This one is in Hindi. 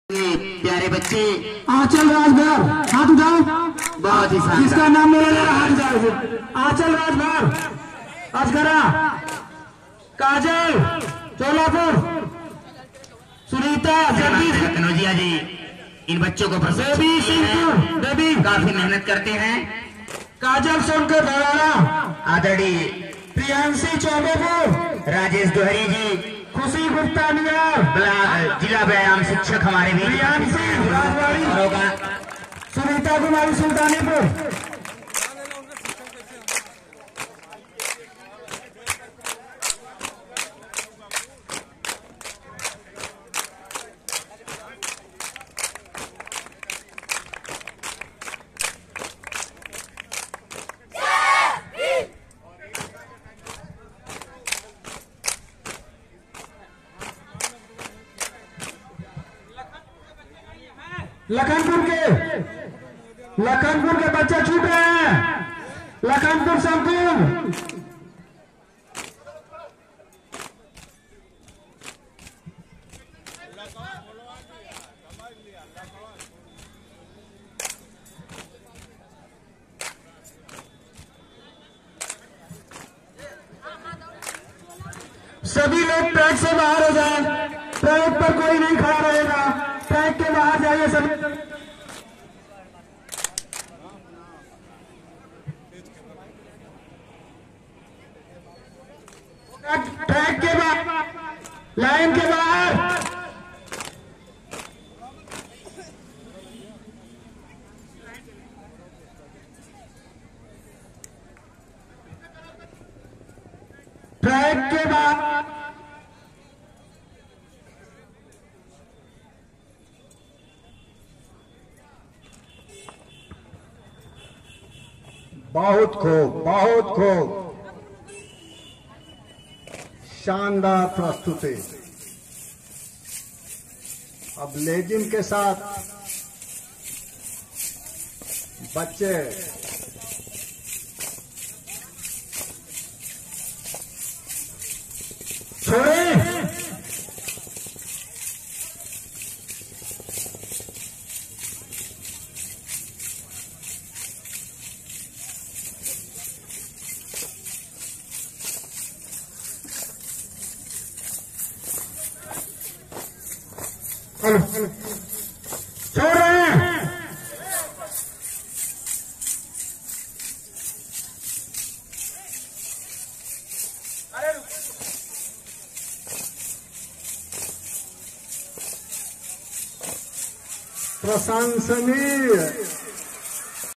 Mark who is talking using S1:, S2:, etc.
S1: प्यारे बच्चे
S2: आंचल राजभर, हाथ उठाओ।
S1: बहुत ही
S2: किसका नाम ले रहा, हाथ उठाओ। आंचल राजभर, अजगरा, काजल चोलापुर, सुनीता जगदीश
S1: कनौजिया जी इन बच्चों को
S2: बेबी सिंहपुर, बेबी
S1: काफी मेहनत करते हैं।
S2: काजल सोनकर धड़ाड़ा,
S1: आदरणीय
S2: प्रियांशी चौबेपुर,
S1: राजेश दोहरी जी
S2: खुशी गुप्ता नियर,
S1: जिला व्यायाम शिक्षक हमारे भी
S2: प्रियांशी राजवाड़ी,
S1: होगा।
S2: सुनीता कुमारी सुल्तानीपुर। लखनपुर के बच्चे छूट रहे हैं। लखनपुर संकुल, सभी लोग ट्रैक से बाहर हो जाएं। ट्रैक पर कोई नहीं खड़ा रहेगा, ट्रैक के बाहर जाइए सभी। ट्रैक के बाहर, लाइन के बाहर। ट्रैक के बाहर
S3: बहुत खूब शानदार प्रस्तुति। अब लेजिम के साथ बच्चे
S2: छोड़े। छोड़ रहे हैं।
S3: प्रशंसनीय